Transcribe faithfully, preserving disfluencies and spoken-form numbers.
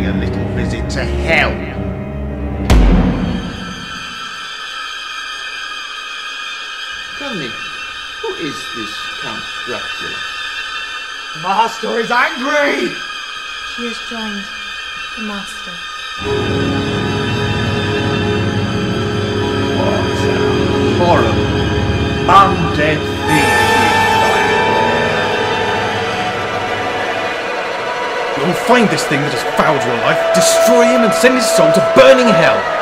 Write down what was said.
pay a little visit to hell. Tell me, who is this Count Dracula? The master is angry! She has joined the master. What a horrible, undead thing You'll find this thing that has fouled your life, destroy him and send his soul to burning hell.